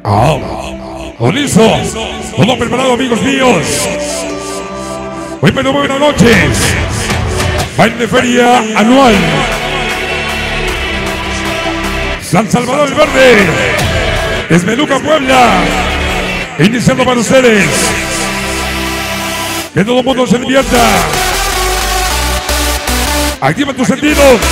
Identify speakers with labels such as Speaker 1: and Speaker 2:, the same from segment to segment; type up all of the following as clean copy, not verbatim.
Speaker 1: listo. Todo preparado, amigos míos. Muy buenas noches. Baile de feria anual. San Salvador del Verde. Esmeluca, Puebla. Iniciando para ustedes. Que todo el mundo se divierta. Activa tus sentidos.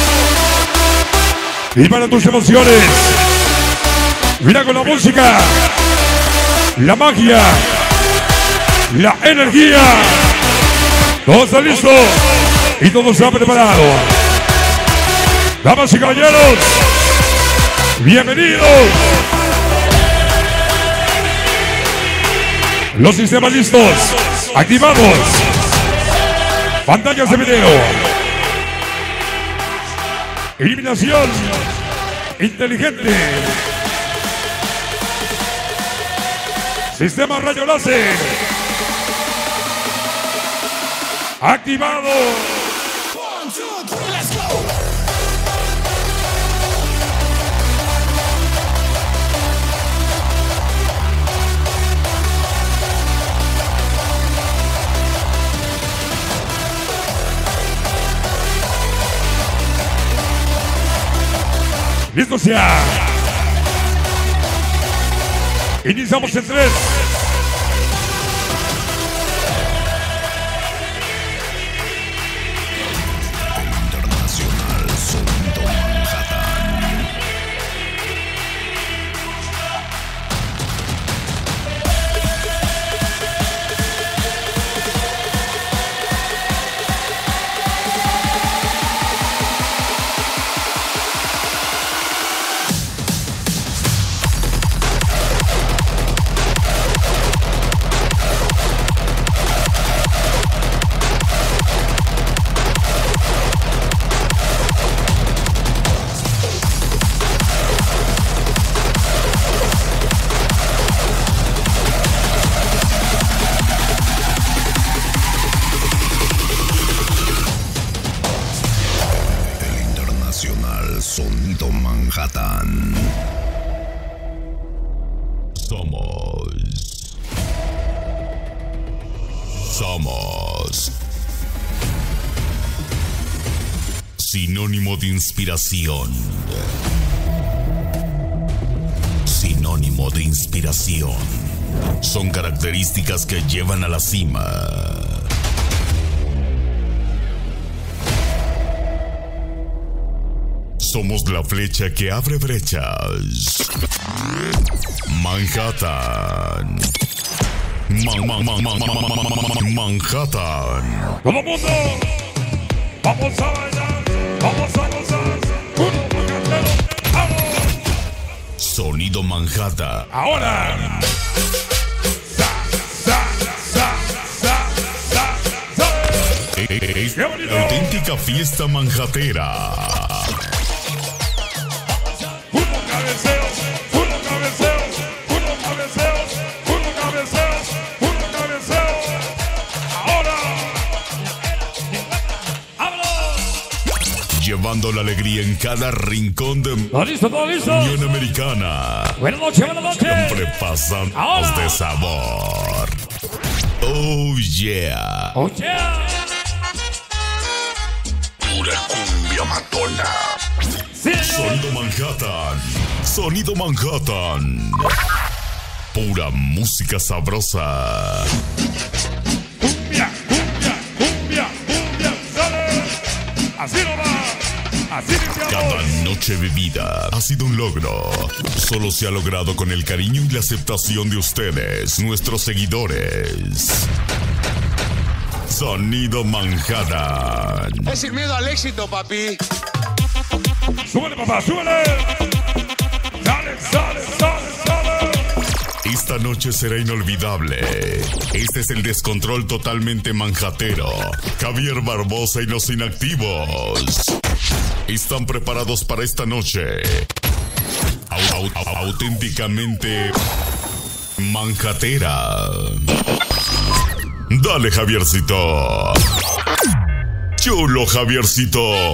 Speaker 1: Y para tus emociones. Mira con la música. La magia. La energía. Todo está listo. Y todo está preparado. Damas y caballeros. Bienvenidos. Los sistemas listos. Activados. Pantallas de video. Iluminación inteligente. Sistema rayo láser. Activado.
Speaker 2: 1, 2, 3, let's go.
Speaker 1: ¡Listo ya! Iniciamos en 3.
Speaker 2: Internacional Sonido Manhattan. Sonido Manhattan. Somos sinónimo de inspiración. Sinónimo de inspiración. Son características que llevan a la cima. Somos la flecha que abre brechas. Manhattan. Manhattan.
Speaker 1: ¡Todo el mundo! ¡Vamos a bailar! ¡Vamos a gozar! ¡Vamos!
Speaker 2: Sonido Manhattan.
Speaker 1: ¡Ahora!
Speaker 2: Auténtica fiesta manhatera. Llevando la alegría en cada rincón de
Speaker 1: ¿Todo listo? ¿Todo listo?
Speaker 2: Unión Americana.
Speaker 1: Buenas noches, buenas noches.
Speaker 2: Siempre pasamos de sabor. Oh yeah.
Speaker 1: Oh yeah.
Speaker 2: Pura cumbia matona.
Speaker 1: Sí.
Speaker 2: Sonido Manhattan. Sonido Manhattan. Pura música sabrosa.
Speaker 1: Cumbia, cumbia, cumbia, cumbia. ¡Sale! Así no va. Así iniciamos.
Speaker 2: Cada noche vivida ha sido un logro. Solo se ha logrado con el cariño y la aceptación de ustedes, nuestros seguidores. Sonido Manhattan.
Speaker 3: Es sin miedo al éxito, papi.
Speaker 1: ¡Súbele, papá! ¡Súbele! ¡Sale, sale, sale, sale!
Speaker 2: Esta noche será inolvidable. Este es el descontrol totalmente manjatero. Javier Barbosa y los inactivos. ¿Están preparados para esta noche? Auténticamente manjatera. Dale, Javiercito. Chulo,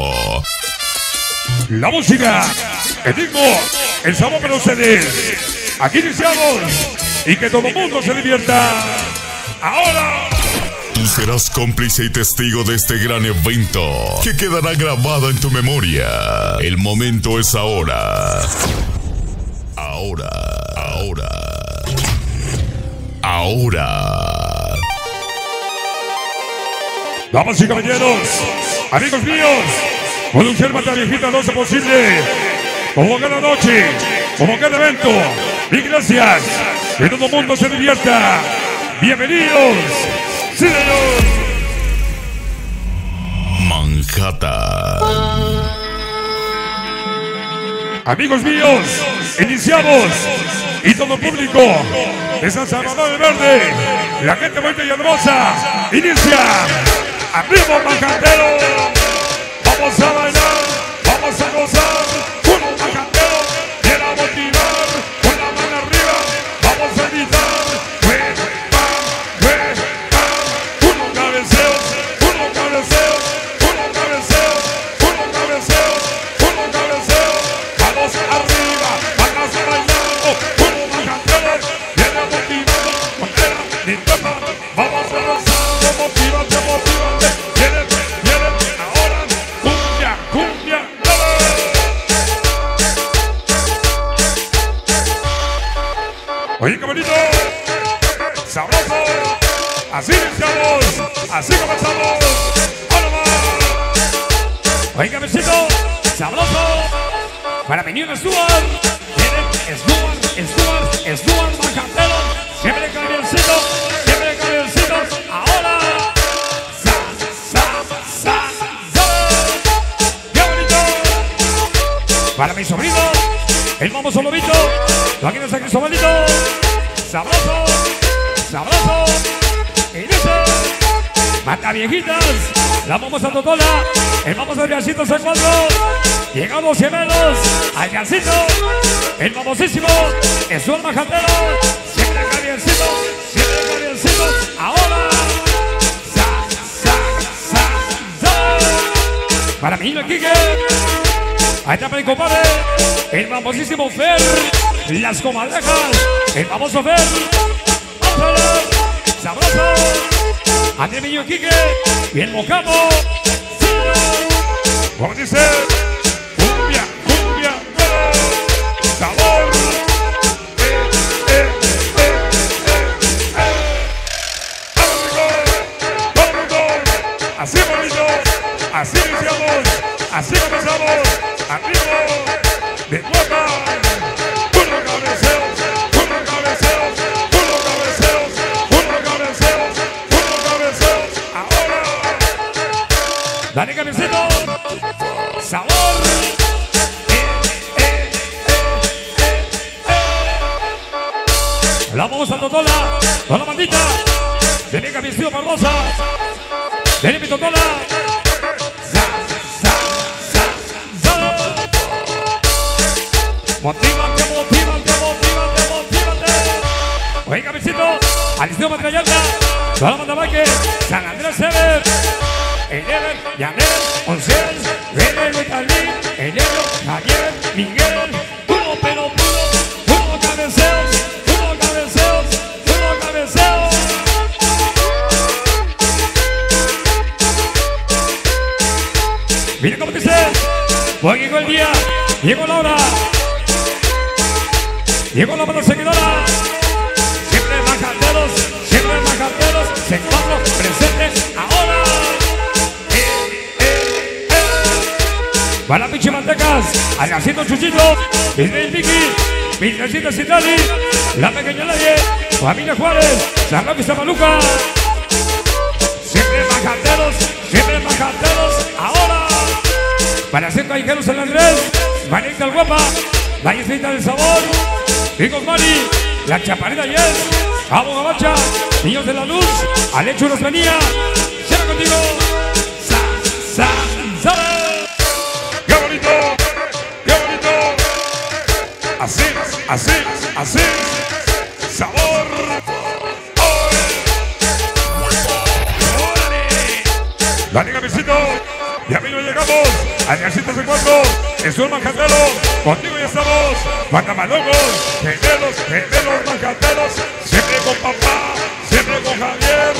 Speaker 2: Javiercito.
Speaker 1: La música, el ritmo, el sabor para ustedes. Aquí iniciamos. Y que todo el mundo se divierta. Ahora.
Speaker 2: Tú serás cómplice y testigo de este gran evento que quedará grabado en tu memoria. El momento es ahora. Ahora.
Speaker 1: Damas y caballeros, amigos míos, producción Mata Viejita no hace posible. Como cada noche, como cada evento. Y gracias. Que todo el mundo se divierta. Bienvenidos. Sí, señor.
Speaker 2: Manhattan.
Speaker 1: Amigos míos, iniciamos. Y todo el público de San Salvador de Verde, la gente bonita y hermosa, inicia. ¡Arriba, Majantero! Vamos a bailar, vamos a gozar. Uno, Majantero, quiera motivar. Con la mano arriba, vamos a gritar. Uno cabeceo, uno cabeceo, uno cabeceo, uno cabeceo, uno cabeceo. Vamos arriba, vamos a bailando. Uno, Majantero, quiera motivar. Con la guitarra, vamos a gozar. Motívate, motívate. Oye, qué bonito, sabroso, así iniciamos, así comenzamos, ¡hola más! Oye, cabecito, sabroso, para venir a Stuart, viene Stuart, Majantero, siempre camioncito, ahora, qué bonito, para mi sobrino, el famoso lobito, aquí en San Cristobalito, sabroso, sabroso, y dice, Mata Viejitas, la vamos a Totola, el vamos a Viancitos a 4, llegamos gemelos, al Viancito, el famosísimo, es un Majantero, siempre camioncito, ahora, para mi niño Quique, ahí está para el compadre, el famosísimo Fer, las comadrejas, el famoso Fer, vamos a ver, sabroso, André Niño Quique y el Mocamo, como dice, cumbia, sabor, así bonito, así iniciamos, así comenzamos, arriba, de vuelta. Dale, cabecito, sabor. La vamos a Totola, con la bandita. Dale, cabecito, Barbosa. Dale, mi Totola. Motívate. Oye, cabecito, Alicio Matrayalda, toda la banda Baque, San Andrés Sever. El Ever, Yanel, Oncel, Rene, Metalín, Enero, Javier, Miguel, uno cabeceos. Mira cómo dice, hoy llegó el día, llegó la hora, llegó la banda seguidora, siempre Majanteros, se encuentran presentes ahora. Para pinche mantecas, Algacito Chuchito, Disney Vicky, Virgencita Citlali, la pequeña Nadie, familia Juárez, San Roque Zamaluca. Siempre Majanteros, ahora. Para hacer callejeros en Andrés, Manita el Guapa, la Yeslita del Sabor, Hijos Mari, la Chaparrita Yes, Abo Gabacha, Niños de la Luz, Alecho nos venía, siempre contigo. Así, sabor. Dale, cabecito, y a mí no llegamos. Adriancito se cuatro, Jesús Manjatero, contigo ya estamos. Guatamalocos, gemelos manjateros, siempre con papá, siempre con Javier.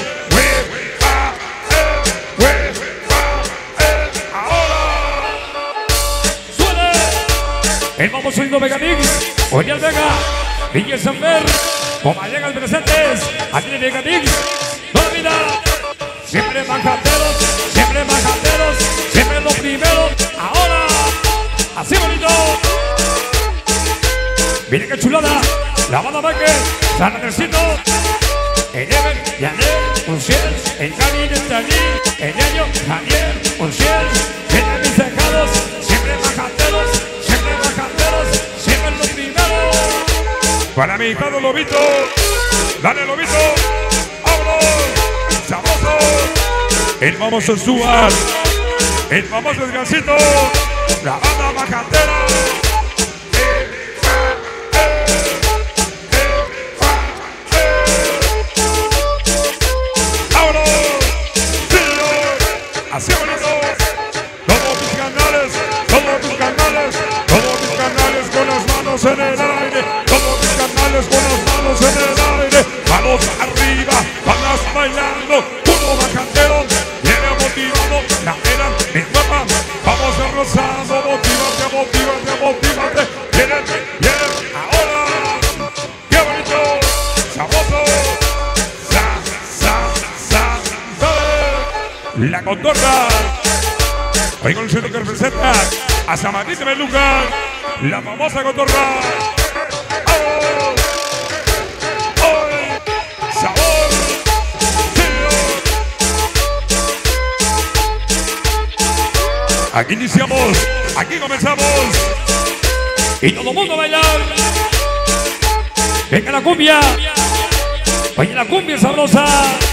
Speaker 1: Ahora suena el famoso Indo Megamix, Oriel Vega, DJ Sanfer, como llegan presentes, aquí de Megamix, toda la vida. Siempre manjateros, siempre los primeros. Ahora, así bonito. Miren qué chulada. La banda Maque, San Andresito, el Ever, Yanel, Unciel, el Cani, el Tani, el Ñaño, Javier, Unciel, vienen mis dejados. Siempre manjateros, siempre los primeros. Para mi hijado Lobito, dale Lobito, vámonos. Sabroso, el famoso Stuart, el famoso Edgarcito, la banda majatera. ¡Vámonos! ¡Señor! ¡Así bonito! Todos mis canales con las manos en el aire, todos mis canales con las manos en el aire, manos arriba, bandas bailando, puro majatero, viene motivado, la era mi guapa, vamos arrasando, motívate, vienen, ahora, qué bonito, sabroso, la contorta, hoy con el centro que representa a Samadita Meluca, la famosa cotorra. Sabor, aquí iniciamos, aquí comenzamos y todo el mundo a bailar. Venga la cumbia, oye la cumbia sabrosa.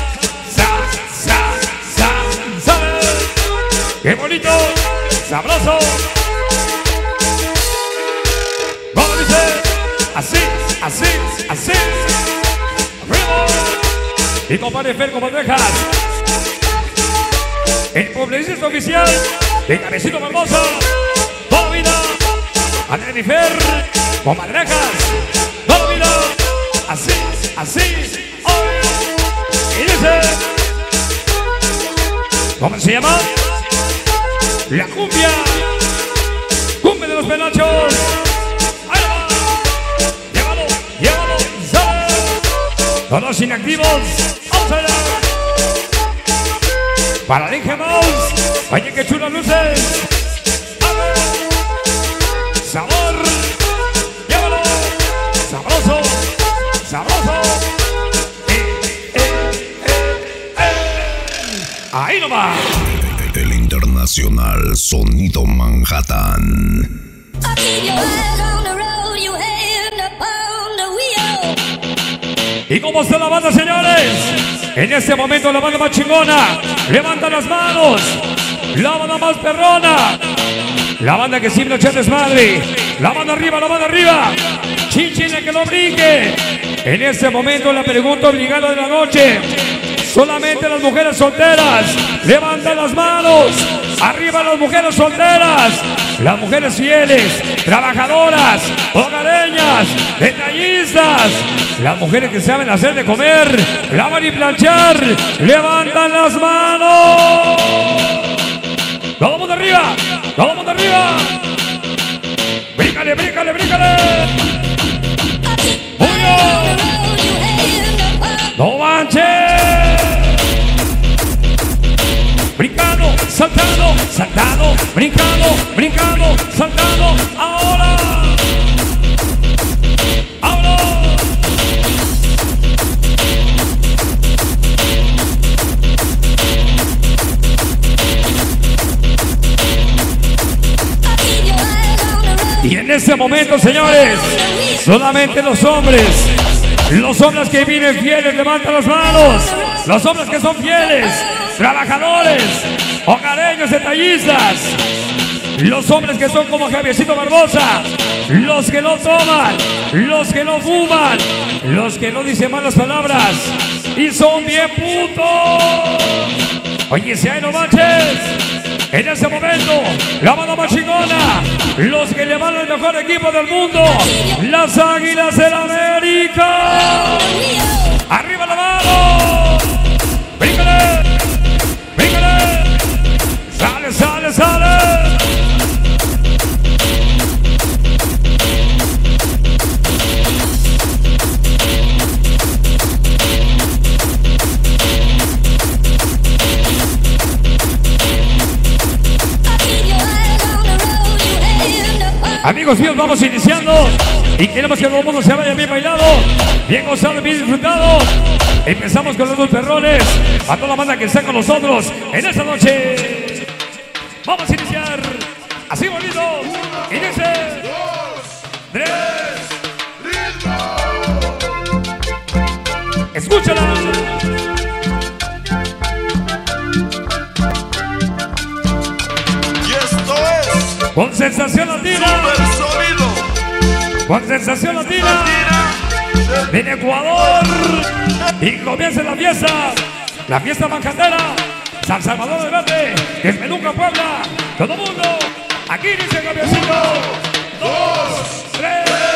Speaker 1: Qué bonito, sabroso. ¿Cómo dice? Así. Arriba. Y compadre Fer, como dejas. El publicista oficial de Cabecito Barbosa. Toda vida. Andrés y Fer, comadrejas. Toda vida. Así. Y dice. ¿Cómo se llama? La cumbia de los penachos. Ahí va. Llévalo, sale. Todos inactivos, vamos allá. Para el Inge Mouse, oye que chulas luces. A ver. Sabor, llévalo. Sabroso. Ahí nomás.
Speaker 2: El internacional Sonido Manhattan.
Speaker 1: ¿Y cómo está la banda, señores? En este momento la banda más chingona levanta las manos. La banda más perrona, la banda que siempre echa desmadre. La banda arriba. Chinchine que lo brinque. En este momento la pregunta obligada de la noche. Solamente las mujeres solteras levantan las manos. Arriba las mujeres solteras, las mujeres fieles, trabajadoras, hogareñas, detallistas, las mujeres que saben hacer de comer, lavar y planchar, levantan las manos. Todo el mundo arriba. Bríncale. Muy bien. No manches. Brincando, saltando, brincando, saltando. Ahora. Y en este momento, señores, solamente los hombres que vienen fieles levantan las manos. Los hombres que son fieles, trabajadores, hogareños, detallistas. Los hombres que son como Javiercito Barbosa, los que no toman, los que no fuman, los que no dicen malas palabras y son bien putos. Oye, si hay no manches, En ese momento, la banda más chingona, los que llevan el mejor equipo del mundo, las Águilas del América. ¡Arriba la mano! ¡Bríncale! ¡Bríncale! ¡Sale, sale, sale! Amigos míos, vamos iniciando y queremos que todo el mundo se vaya bien bailado, bien gozado, bien disfrutado. Empezamos con los dos perrones, a toda la banda que está con nosotros en esta noche. Vamos a iniciar así bonito. Inicie. 3. Escúchala. Con sensación latina, con sensación latina, en Ecuador, y comienza la fiesta manjatera, San Salvador de Verde, desde Peluca, Puebla, todo el mundo, aquí dice el camioncito, 2, 3,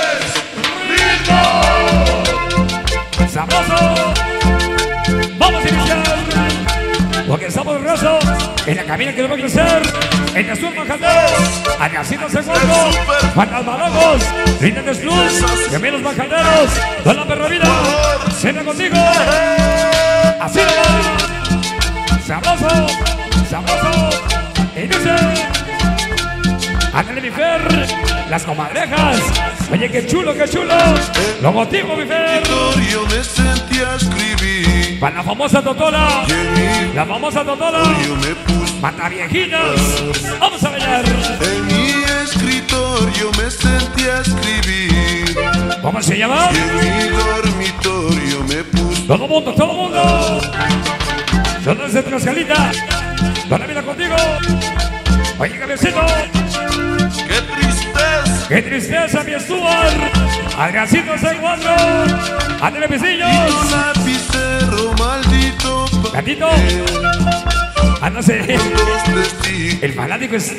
Speaker 1: ritmo, sabroso, vamos a iniciar, porque estamos de regreso en la cabina que nos va a crecer. En el sur manjatero, Ariacito Segundo, Fantasmalocos, Líneas Plus, Gemelos Manjateros, toda la perra vida, cena contigo, así lo va, sabroso, sabroso, y dice, ándale mi Fer, las comadrejas, oye qué chulo, logotipo mi Fer,
Speaker 4: me sentí a escribir,
Speaker 1: para la famosa Totola, Mata viejinas, vamos a bailar.
Speaker 4: En mi escritorio me sentí a escribir.
Speaker 1: ¿Cómo se llama?
Speaker 4: Y en mi dormitorio me puse.
Speaker 1: Todo mundo, todo mundo. Yo no sé Tlaxcalita. Toda la vida contigo. Oye, cabecito.
Speaker 4: ¡Qué tristeza!
Speaker 1: ¡Qué tristeza, mi Stuart! Adriancito C4. Ándale, pisillos.
Speaker 4: Un lapicero maldito.
Speaker 1: Gatito. Ah, no sé. El fanático es...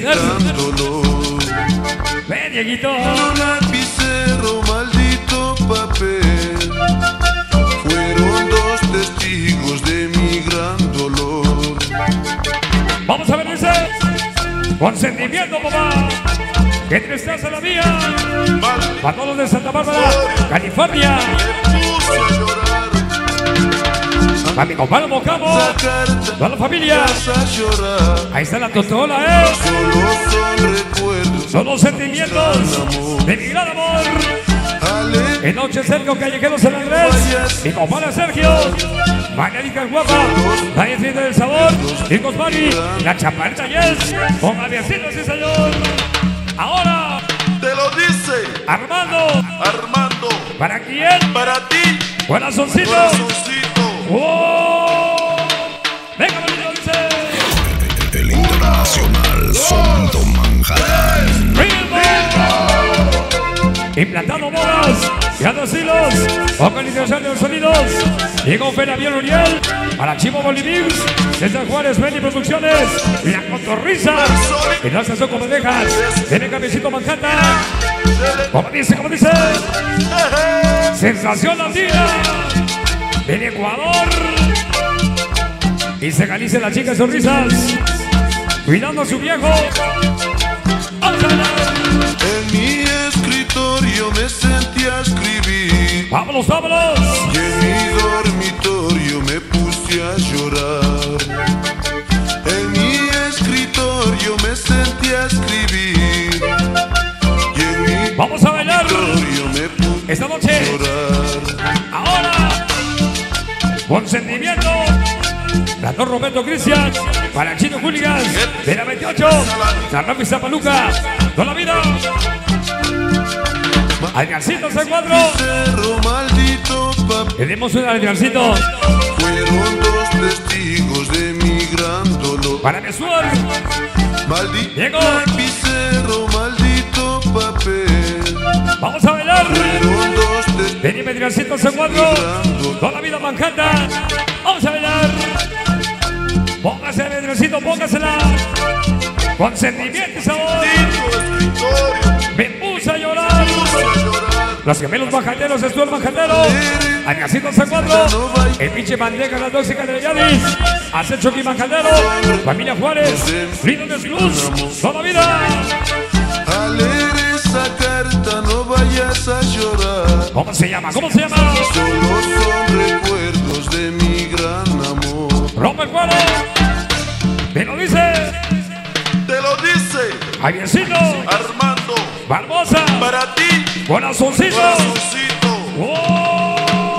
Speaker 1: Ven, Dieguito.
Speaker 4: Un lapicero, maldito papel. Fueron 2 testigos de mi gran dolor.
Speaker 1: Vamos a ver ese. Con sentimiento, papá. ¡Qué tristeza la mía! Para todos los de Santa Bárbara, California.
Speaker 4: Me puse a llorar.
Speaker 1: Para mi compadre Mocamo, toda la familia. Ahí está la Totola,
Speaker 4: Solo son recuerdos.
Speaker 1: Son los sentimientos de mi gran amor. En noche Sergio Callejeros en Andrés, mi compadre Sergio, Magnética guapa, nadie siente el sabor, Chicos Mari, la chaparita Yes, con Javiercito, sí señor. Ahora,
Speaker 4: Te lo dice
Speaker 1: Armando, ¿para quién?
Speaker 4: para ti,
Speaker 1: Corazoncito.
Speaker 4: corazoncito.
Speaker 1: ¡Oh! Venga, bonito, dice.
Speaker 2: El internacional Sonido Manhattan.
Speaker 1: ¡Ritmo! Implantando modas, creando estilos, organización de los sonidos. Llegó Feria Bien Uriel, para Chivo Bolivix, César Juárez, Benny Producciones, La Cotorriza, y no se son como dejas, tiene Cabecito Manhattan. Como dice, Sensación Latina, en Ecuador, y se Galicia las chicas sonrisas, cuidando a su viejo. ¡Vamos a bailar!
Speaker 4: En mi escritorio me sentí a escribir.
Speaker 1: ¡Vámonos, vámonos!
Speaker 4: Y en mi dormitorio me puse a llorar. En mi escritorio me sentí a escribir. Y en mi
Speaker 1: ¡Vamos a bailar!
Speaker 4: dormitorio me puse
Speaker 1: Esta noche,
Speaker 4: a llorar.
Speaker 1: ahora, con sentimiento, Doctor Roberto Cristian, para el Chino Hooligans, de la 28, San Rafael Zapaluca, toda la vida. Adriancito C4,
Speaker 4: Cerro maldito papel.
Speaker 1: tenemos un Adriancito
Speaker 4: Fueron 2 testigos de mi gran dolor.
Speaker 1: para Mesuar.
Speaker 4: Maldito
Speaker 1: Diego.
Speaker 4: lapicero, maldito papel.
Speaker 1: Vamos a bailar.
Speaker 4: Fueron 2 testigos.
Speaker 1: Venime Adriancito C4, toda la vida Manhattan. Vamos a bailar. Póngase, Adriancito, póngasela. Con sentimiento y sabor.
Speaker 4: Tito Escritorio
Speaker 1: Me puse a llorar.
Speaker 4: puse a llorar.
Speaker 1: Los gemelos majaderos, estuvo el majadero. Añacito C4. El pinche bandeja, la tóxica de Yadis. Hace Chucky Majadero. Familia Juárez. Lindo de Cruz. Toda vida.
Speaker 4: Al leer esa carta no vayas a llorar.
Speaker 1: ¿Cómo se llama? ¿Cómo se llama?
Speaker 4: Solo son recuerdos de mi gran amor.
Speaker 1: Rompe el cuero. Me lo dice.
Speaker 4: Te lo dice
Speaker 1: Javiercito.
Speaker 4: Armando.
Speaker 1: Barbosa.
Speaker 4: Para ti,
Speaker 1: Corazoncito.
Speaker 4: corazoncito.
Speaker 1: ¡Oh!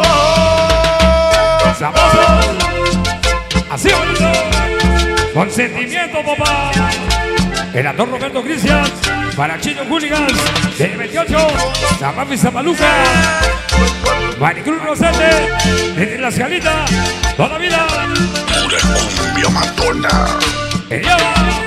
Speaker 4: Oh.
Speaker 1: ¡Sabroso! Así bonito. Con sentimiento, papá. El actor Roberto Cristian. Para Chino Hooligans. De 28. Zamapi Zamaluca. Maricruz Rosete. Desde la escalita. Toda vida.
Speaker 2: Pura cumbia matona.
Speaker 1: ¡Ella!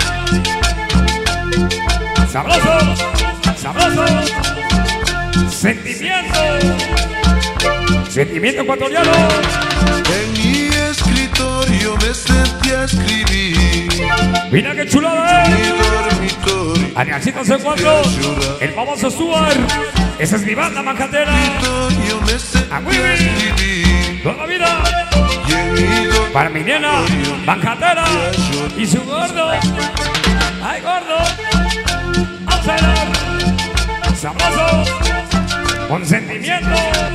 Speaker 1: ¡Sabroso! ¡Sabroso! ¡Sentimiento! ¡Sentimiento ecuatoriano!
Speaker 4: En mi escritorio me senté a escribir.
Speaker 1: ¡Mira qué chulada,
Speaker 4: Mi dormitorio
Speaker 1: Ariancito C4, el famoso Stuart. Esa es mi banda majatera.
Speaker 4: yo me senté
Speaker 1: ¡A
Speaker 4: a
Speaker 1: Wiwi!
Speaker 4: escribir.
Speaker 1: ¡Toda la vida!
Speaker 4: Y en mi dormitorio
Speaker 1: Para mi nena, majatera y su gordo. ¡Ay, gordo! ¡Vamos a bailar! ¡Sabroso! ¡Con sentimiento!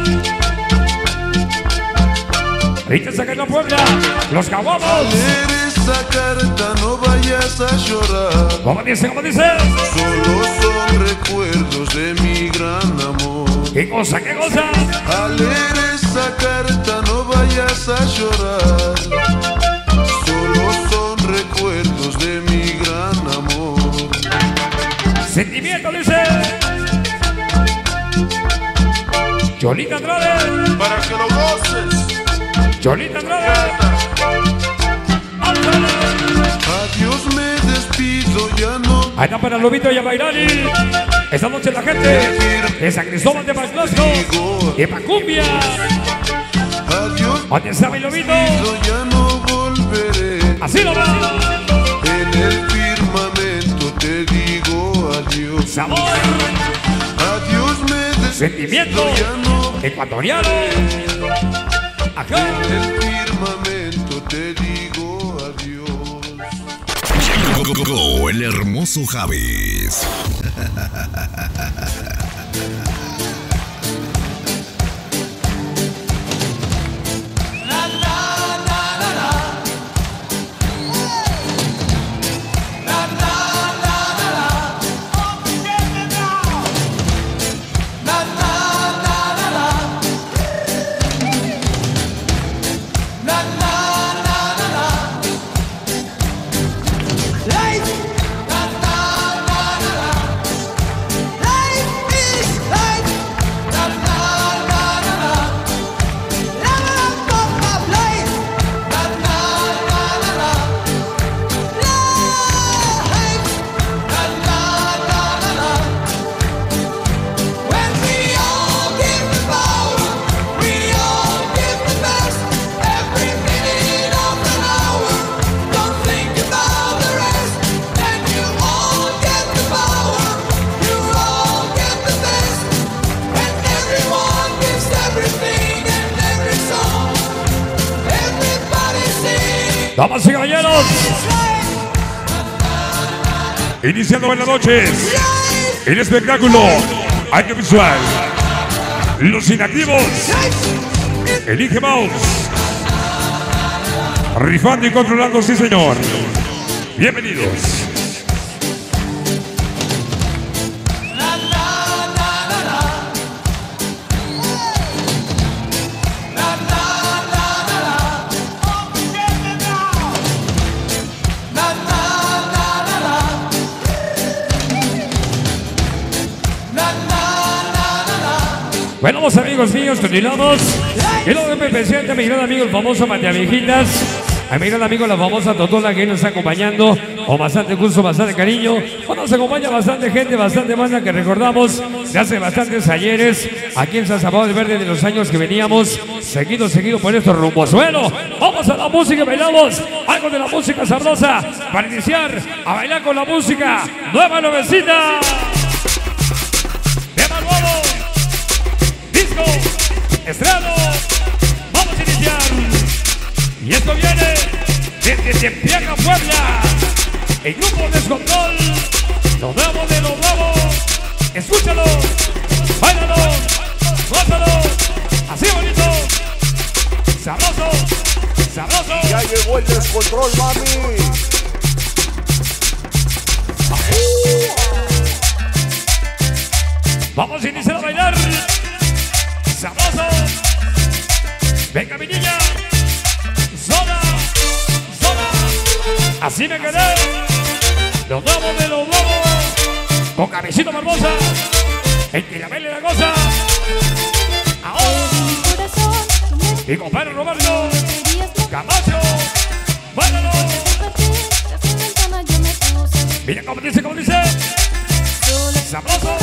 Speaker 1: Ahorita saca la Puebla, los caguamos.
Speaker 4: leer esa carta no vayas a llorar.
Speaker 1: ¿Cómo dice? ¿Cómo dice?
Speaker 4: Solo son recuerdos de mi gran amor.
Speaker 1: ¿Qué cosa? ¿Qué cosa?
Speaker 4: Al leer esa carta no vayas a llorar. Solo son recuerdos de mi gran amor.
Speaker 1: Sentimiento, dice. Cholita Andrade.
Speaker 4: Para que lo goces.
Speaker 1: Cholita Andrade.
Speaker 4: Adiós, me despido, ya no.
Speaker 1: Ahí está para Lobito y a Bairani. Esta noche la gente de San Cristóbal de Paclasco, de Pacumbia.
Speaker 4: Adiós,
Speaker 1: ¿Dónde está mi Lobito?
Speaker 4: ya no volveré.
Speaker 1: Así lo va.
Speaker 4: En el firmamento te digo adiós.
Speaker 1: Sabor.
Speaker 4: Adiós, me despido,
Speaker 1: Sentimiento
Speaker 4: ya no.
Speaker 1: ecuatoriano. Acá.
Speaker 4: En el firmamento te digo adiós.
Speaker 2: Llegó el hermoso Javis.
Speaker 1: Damas y caballeros, iniciando buenas noches, el espectáculo audiovisual, los inactivos, elige Mouse, rifando y controlando, sí señor, bienvenidos. Bueno, los amigos míos, continuamos. El OMP presenta, mi gran amigo, el famoso Mateaviejitas. A mi gran amigo la famosa Totola que nos está acompañando con bastante gusto, bastante cariño. Nos acompaña bastante gente, bastante banda que recordamos de hace bastantes ayeres aquí en San Salvador del Verde de los años que veníamos seguido por estos rumbos. Bueno, vamos a la música y bailamos algo de la música sabrosa para iniciar a bailar con la música nueva nuevecita. Tema nuevo, disco, estreno. Vamos a iniciar. Y esto viene desde Tempiaca, Puebla. El grupo Descontrol. Lo nuevo de lo nuevo. Escúchalo, báilalo, gózalo. Así bonito, sabroso, sabroso.
Speaker 5: Ya llegó el Descontrol, mami.
Speaker 1: Vamos a iniciar a bailar. Sabroso. Venga mi niña. Sola, sola. Así me quedé. Lo nuevo de lo nuevo. Con Cabecito Barbosa. El que la baile la cosa. Ahora. Mi compadre Roberto Camacho. Báilalo. Mira cómo dice, cómo dice. Sabroso.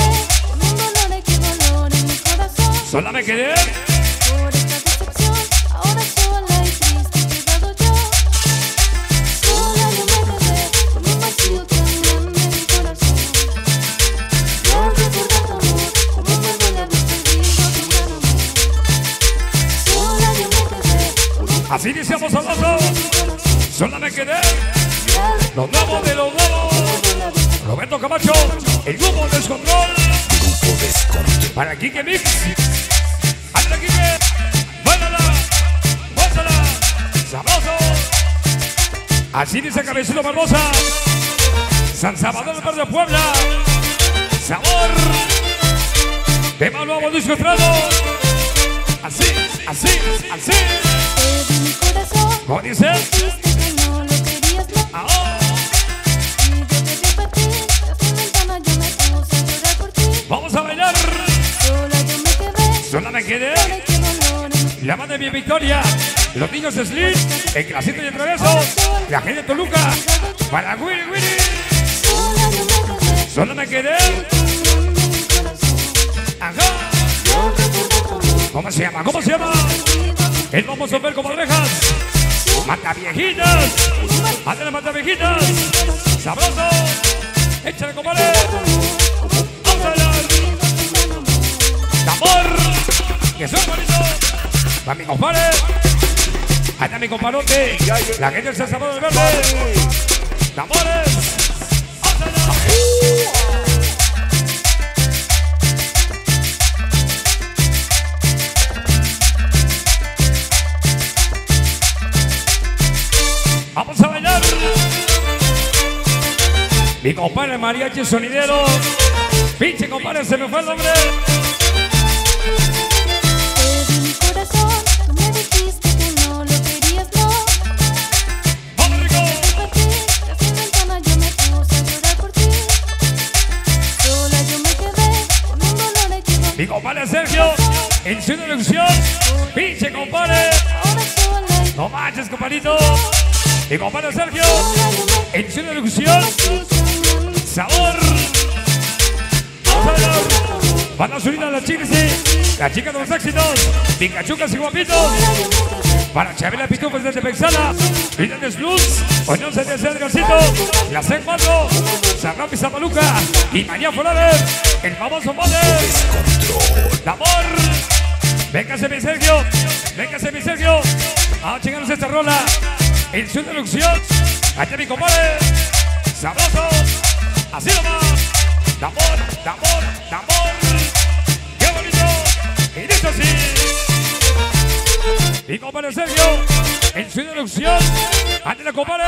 Speaker 1: Sola me quedé.
Speaker 6: Por esta decepción, ahora sola y triste he quedado yo. Sola yo me quedé con un vacío tan grande en mi corazón. Yo recordar tu amor como me duele haber perdido tu gran amor. Sola yo me quedé con un
Speaker 1: Así iniciamos sabroso. Sola me quedé. Lo nuevo de lo nuevo. Roberto Camacho, el grupo Descontrol. Para Quique Mix. ¡Ándale, Quique! ¡Báilala! ¡Bózala! ¡Sabroso! Así dice Cabecito Barbosa. San Salvador del Verde, Puebla. Sabor. Tema nuevo, disco estreno. Así, así, así.
Speaker 6: te di mi corazón.
Speaker 1: ¿Cómo dice?
Speaker 6: Dijiste que no lo querías, no.
Speaker 1: Ahora.
Speaker 6: Y yo te vi partir. Tras mi ventana yo me puse a llorar por ti.
Speaker 1: Vamos a bailar.
Speaker 6: Sola yo me quedé.
Speaker 1: Sola me quedé.
Speaker 6: Ahora qué dolor en mi
Speaker 1: La banda de mi Victoria. Los niños de Slim. El Clasito y el Traveso. La gente de Toluca. Para Willy Willy.
Speaker 6: sola yo me quedé.
Speaker 1: Solo me quedé.
Speaker 6: En mi corazón.
Speaker 1: Ajá.
Speaker 6: Yo recordar tu amor.
Speaker 1: ¿Cómo se llama? ¿Cómo se llama?
Speaker 6: Perdido.
Speaker 1: El vamos a ver como orejas. Mata viejitas. Ándale, mata viejitas. Sabroso. Échale, compadre. Vamos a bailar. Tambor. Que son bonitos. Para mi compadre. Ahí está mi comparote. La gente del San Salvador del Verde. Tambores. Vamos a bailar. Vamos a bailar. Mi compadre mariachi sonidero. Pinche compadre, se me fue el nombre.
Speaker 6: Te di mi corazón, tú me dijiste que no lo querías, no.
Speaker 1: Vamos, rico.
Speaker 6: Partir, tras mi ventana yo me puse a llorar por ti. Sola yo me quedé con un dolor equivocado.
Speaker 1: Mi compadre Sergio. En su introducción. Pinche compadre.
Speaker 6: Ahora sola y
Speaker 1: No manches, compadrito. Mi compadre Sergio. En su introducción. Sabor. Vamos a bailar. Van a subir a las chicas, la chica de los éxitos. Picachucas y guapitos. Para Chabela Pitufos desde Pexala. Videntes Blues. Oñón de Edgarcito. La C4. Sarrapi Zamaluca. Y María Forever. El famoso Mother. Tambor. Véngase mi Sergio. Véngase mi Sergio. Vamos a chingarnos esta rola. En su introducción. Allá mi compadre. Sabroso. Así nomás. Tambor, tambor, tambor. ¡Qué bonito! Y dice así. Mi compadre Sergio. En su introducción. Ante la compadre.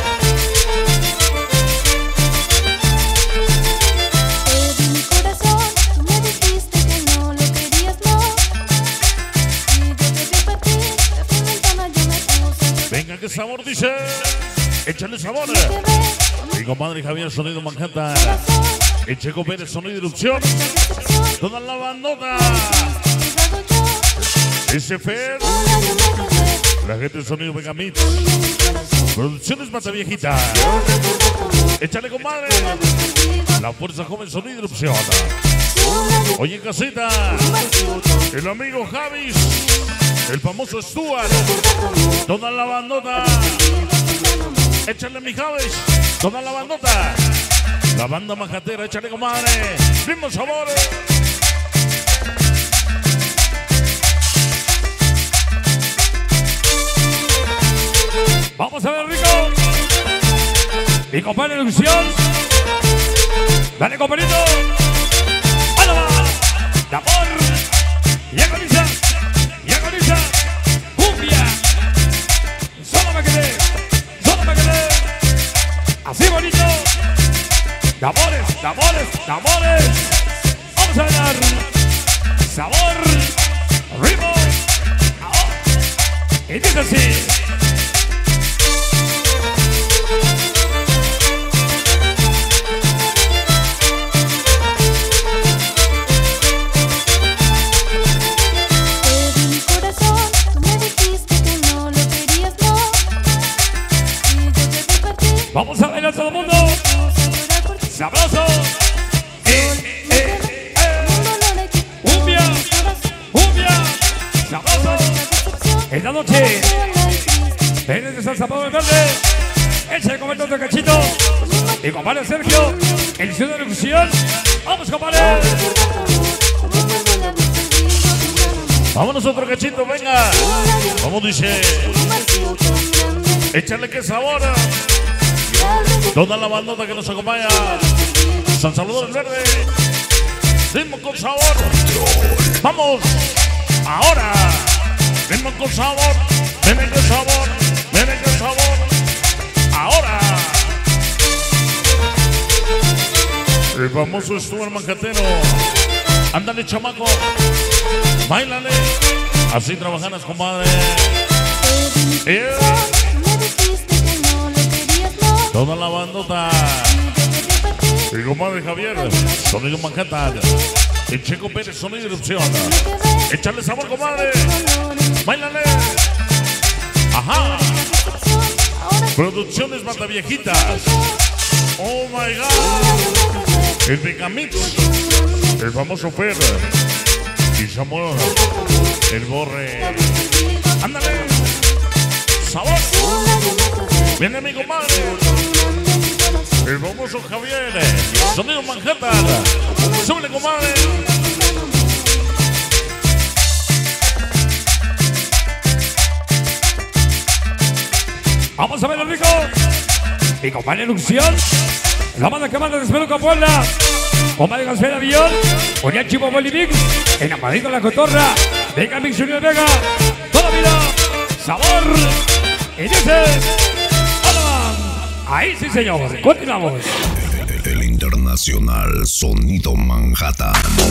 Speaker 6: te di mi corazón, tú me dijiste que no lo querías, no. Y yo te vi partir, tras mi ventana yo me puse a llorar.
Speaker 7: Venga, qué sabor dice. Échale sabor.
Speaker 6: Quedé con
Speaker 7: Mi compadre Javier, sonido Manhattan.
Speaker 6: corazón,
Speaker 7: El Checo Pérez, sonido Erupción.
Speaker 6: decepción.
Speaker 7: Toda la bandota.
Speaker 6: Quedado yo,
Speaker 7: Ese Fer.
Speaker 6: sola yo me quedé
Speaker 7: La gente de sonido Mega Mix. Producciones Mata Viejita. Échale, compadre. La fuerza joven sonido erupción. Oye, en casita. El amigo Javis. El famoso Stuart. Toda la bandota. Échale, mi Javis. Toda la bandota. La banda majatera. Échale, comadre. Mismo sabor.
Speaker 1: Vamos a ver, Rico. Mi compadre de ilusión. Dale, compadrito. ¡Álava! ¡De amor! ¡Y agoniza! ¡Y agoniza! ¡Cumbia! ¡Solo me quedé! ¡Solo me quedé! ¡Así bonito! ¡De amores! ¡De amores! ¡De amores! ¡Vamos a bailar! ¡Sabor! ¡Ritmo! ¡Oh! Y dice así. Vamos a bailar todo el mundo. Sabroso. Cumbia. Cumbia. Sabroso. Esta noche. Eres de salsa pobre verde. Échale comer otro cachito. Y compadre Sergio. El ciudad de ejecución. Vamos, compadre.
Speaker 7: Vámonos otro cachito, venga. Como dice. Échale que sabor. Toda la bandota que nos acompaña. San Salvador el Verde. Ritmo con sabor. Vamos. Ahora. Ritmo con sabor. Ven con sabor. Ven con sabor. Ahora. El famoso Stuart Manjatero. Ándale, chamaco. Báilale. Así trabajan las comadres. Toda la bandota. El comadre Javier, sonido Manhattan. El Checo Pérez, sonido erupción. Échale sabor, comadre. Báilale. Ajá. Producciones Mata Viejitas. Oh my God. El Megamix. El famoso Fer. Y Samuel. El Borre. Ándale. Sabor. Viene mi comadre. El famoso Javier. Sonido Manhattan. Súbele, comadre.
Speaker 1: Vamos a ver, Rico. Mi compadre Luxión. La banda que manda de Espeluca Puebla. Compadre Gaspar Avión. Oriachi Bolivix. Enamadito la cotorra. Venga, Mix Junior Vega. Toda vida. Sabor. Y dice. Ahí sí, señor. Continuamos.
Speaker 2: El internacional Sonido Manhattan.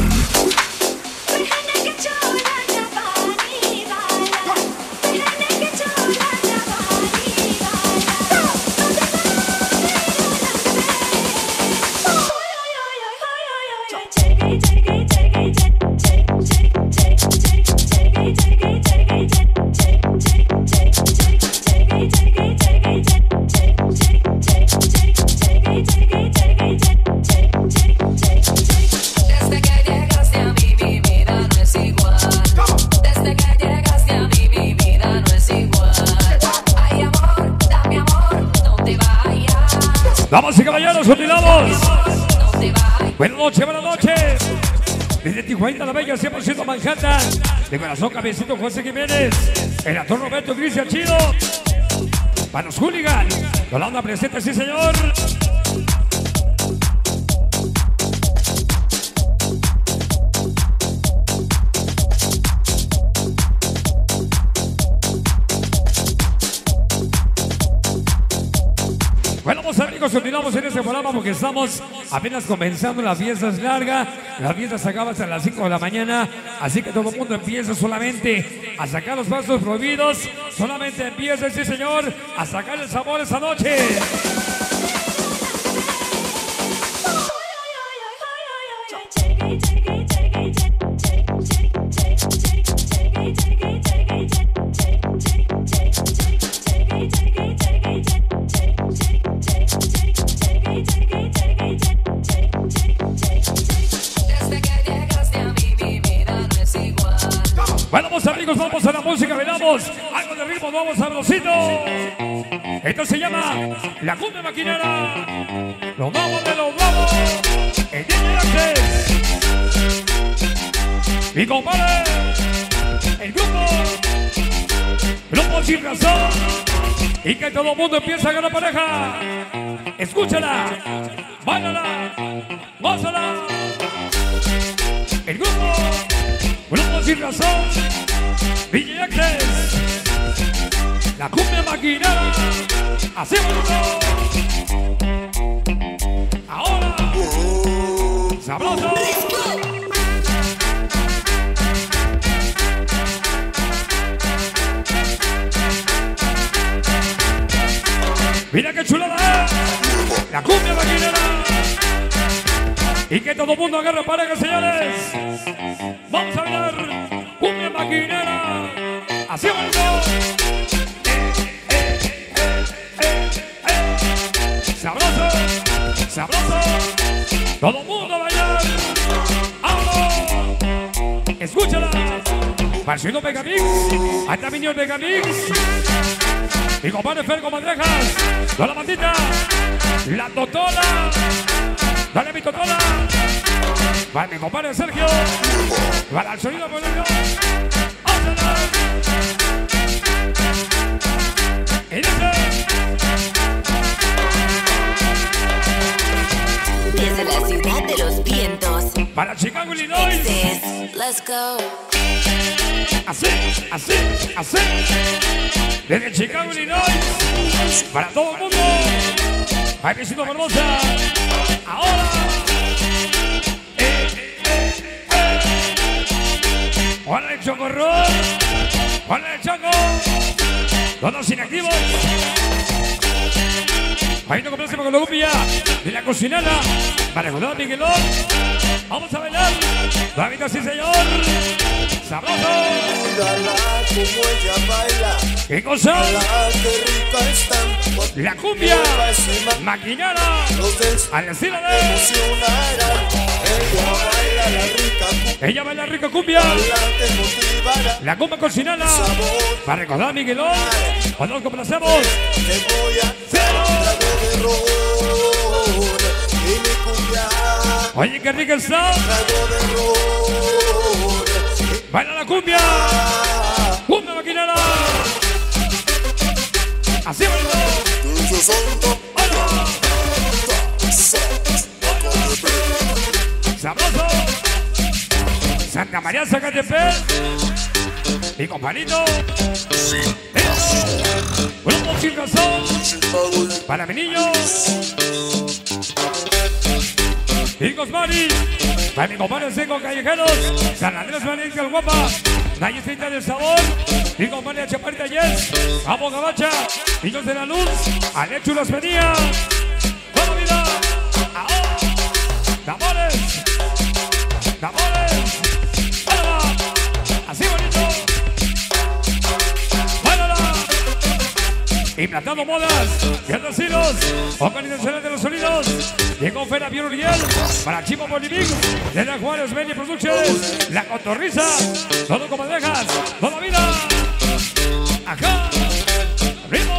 Speaker 1: Damas y caballeros, continuamos. Buenas noches, buenas noches. Desde Tijuana la Bella, 100% Manhattan. De corazón, cabecito José Jiménez. El actor Roberto Cristian Chido. Para los hooligans. Yolanda presente, sí, señor. Bueno, vamos amigos, continuamos en este programa porque estamos apenas comenzando. La fiesta es larga, la fiesta se acaba hasta las 5 de la mañana, así que todo el mundo empieza solamente a sacar los pasos prohibidos, solamente empieza, sí señor, a sacar el sabor esta noche. Vamos amigos, vamos a la música, velamos. Algo de ritmo, vamos sabrosito. Esto se llama La Cumbia Maquinera. Los vamos de los vamos. El DJ Access. Mi compadre. El grupo Sin Razón. Y que todo el mundo empieza con la pareja. Escúchala. Báilala. Gózala. El grupo Sin Razón. DJ Access. La Cumbia Maquinera. Hacemos ahora. Sabroso. Mira qué chulada es. La Cumbia Maquinera. Y que todo el mundo agarre pareja, señores. Vamos a ver. Cumbia Maquinera. Así vamos. Sabroso. Sabroso. Todo el mundo a bailar. ¡Vamos! Escúchala. Marcelo Megamix. Ahí está Minion Megamix. Mi compadre Fer con Madrejas. Dale la bandita. La Totola. Dale mi Totola. Vale mi compadre Sergio. Vale al sonido por ello. ¡Ósala! Y dice.
Speaker 8: Desde la ciudad de los vientos.
Speaker 1: Para Chicago, Illinois.
Speaker 8: Let's go.
Speaker 1: Así, así, así. Desde Chicago, Illinois. Para todo el mundo. Ahí visito Barbosa. Ahora. Hola el Chocorrón. Hola el Choco. Todos inactivos. Ahí no complace con la cumbia de la cocinera. Para recordar Miguelón. Vamos a bailar. La vida sí, señor. Sabroso.
Speaker 4: Mírala como ella baila.
Speaker 1: ¿Qué cosa?
Speaker 4: La que rica están.
Speaker 1: La cumbia maquinera. Al estilo de.
Speaker 4: Emocionarán. Ella baila la rica cumbia.
Speaker 1: Ella baila rica cumbia.
Speaker 4: La que motivará.
Speaker 1: La cumbia cocinera. Para recordar Miguelón. Cuando nos complacemos.
Speaker 4: Te voy a
Speaker 1: ¡Cero!
Speaker 4: trago de ron. Y mi cumbia.
Speaker 1: Oye, qué rica está.
Speaker 4: Trago de ron.
Speaker 1: Baila la cumbia. Cumbia maquinera. Así baila. Sabroso. Santa María Zacatepec. Mi compadrito. Grupo Sin Razón. Para mi niño. Hijos Mari. Para mi compadre Seco Callejeros. San Andrés Valencia el Guapa. Nayecita del Sabor. Mi compadre Chaparita Yes. Amo Gabacha. Hijos de la Luz. Alechu las venía. Toda vida. Ahora. Tambores. Tambores. ¡Báilala! Así bonito. ¡Báilala! Implantando modas. Y otros hilos. Organizaciones de los sonidos. Llegó Fera Piero Uriel. Para Chipo Bolivín. De la Juárez Media Producciones. La Cotorriza. Todo como dejas. Toda vida. Acá. Ritmo.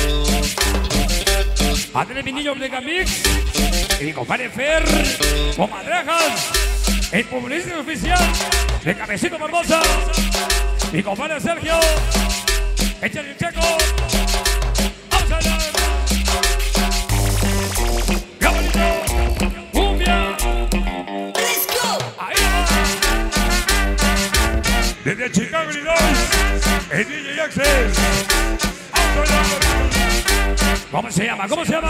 Speaker 1: Adele mi niño Megamix. Y mi compadre Fer. Comadrejas. El publicista oficial de Cabecito Barbosa. Mi compadre Sergio. Échale el checo. Vamos a ver. Cabalito. Cumbia.
Speaker 8: Let's go.
Speaker 1: Ahí va. Desde Chicago, Illinois. El DJ Access. ¿Cómo se llama? ¿Cómo se llama?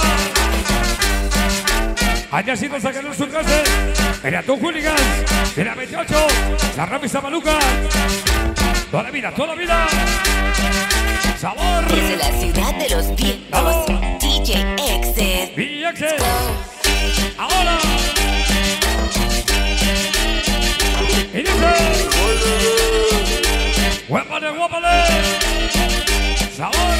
Speaker 1: Allá sí nos sacaron su clase. Era tu Hooligans. Era 28. La Rapista Maluca. Toda la vida, toda la vida. Sabor.
Speaker 8: Desde la ciudad de los vientos. DJ Access.
Speaker 1: DJ Access. Ahora. Y dice. Guápale, guápale. Sabor.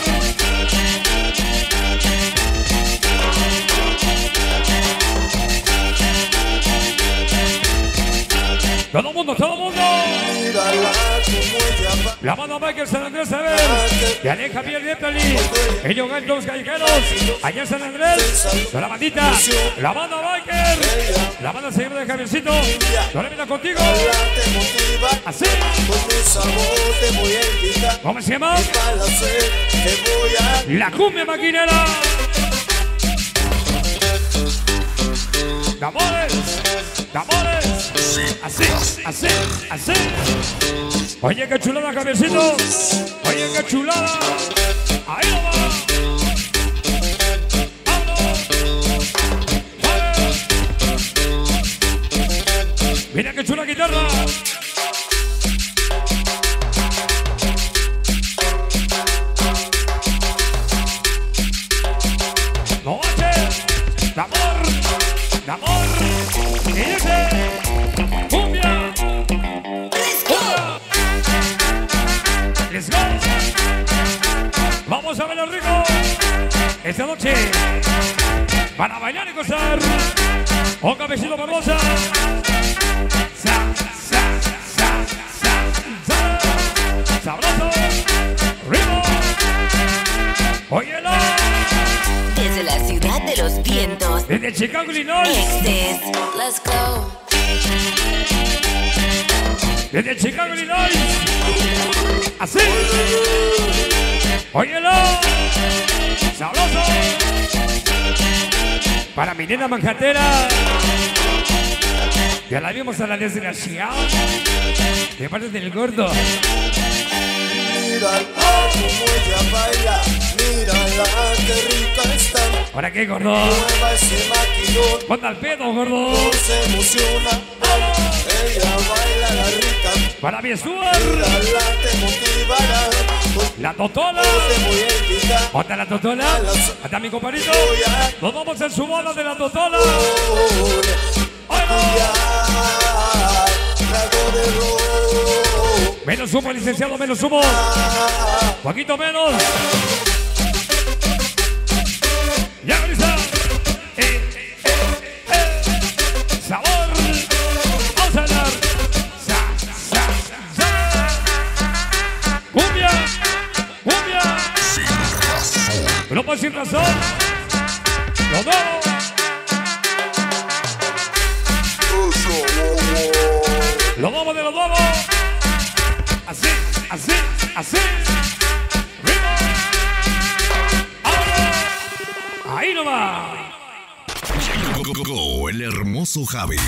Speaker 1: Todo el mundo, todo el mundo.
Speaker 4: Mírala como ella va.
Speaker 1: La mano Michael San Andrés Sever. Y Alex Javier Dietali. Ellos ganan los callejeros. Allá en San Andrés. Con la bandita. La mano Michael. La mano señor de Javiercito. Yo le vino contigo.
Speaker 4: Te motiva.
Speaker 1: Así.
Speaker 4: Con mi sabor te voy a invitar.
Speaker 1: ¿Cómo se llama?
Speaker 4: Para la sed te voy a.
Speaker 1: La cumbia maquinera. Amores, amores, así, así, así. Oye, qué chulada, Javiercito. Oye, qué chulada. Ahí lo va. Vámonos. Vale. Mira qué chula guitarra. No haces, amor. Amor, y dice, cumbia, cumbia, let's go. Vamos a bailar rico esta noche para bailar y gozar. Un cabecito Barbosa. Sabroso, ritmo. Óyelo.
Speaker 8: Desde la ciudad de los vientos.
Speaker 1: Desde Chicago, Illinois.
Speaker 8: Este es Let's Go.
Speaker 1: Desde Chicago, Illinois. Así. Óyelo. Sabroso. Para mi nena manjatera. Ya la vimos a la desgraciada. De parte del gordo.
Speaker 4: Mírala como ella baila. Mírala qué rica está.
Speaker 1: ¿Para qué, gordo?
Speaker 4: Mueva ese maquinón.
Speaker 1: Ponte al pedo, gordo.
Speaker 4: Se emociona. Ella baila la rica.
Speaker 1: Para mi Stuart.
Speaker 4: Mírala te motivará.
Speaker 1: La Totola.
Speaker 4: Te voy a invitar.
Speaker 1: Ponte la Totola. Hasta mi compadrito. Nos vamos en su boda de la Totola.
Speaker 4: Trago de ron.
Speaker 1: Menos humo, licenciado, menos humo. Poquito menos. Ya, Melissa. Sabor. Vamos a hablar. Cumbia. Cumbia. Grupo Sin Razón. Lo nuevo. Lo nuevo de lo nuevo. Así, así, así. ¡Ritmo! ¡Ahora! Ahí nomás.
Speaker 2: Go, el hermoso Javis.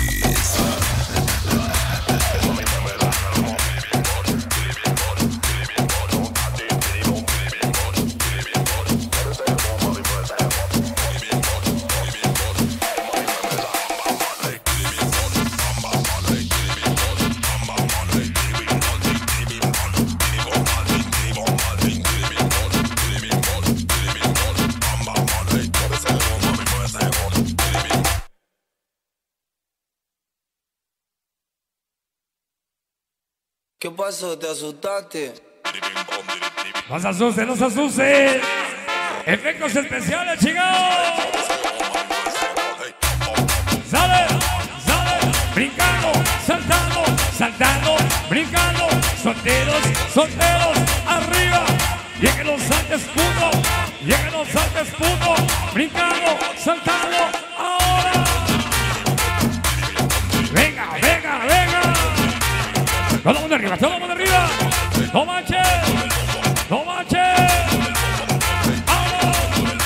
Speaker 4: ¿Qué pasó? ¿Te asustaste?
Speaker 1: No se asuste, no se asuste. Efectos especiales, chicos. Sale, sale, brincando, saltando, saltando, brincando. Solteros, solteros, arriba. Lleguen los saltes, puto. Lleguen los saltes, puto. Brincando, saltando, ahora. Venga, venga, venga. Todo el mundo arriba, todo el mundo arriba. No manches, no manches. ¡Vamos!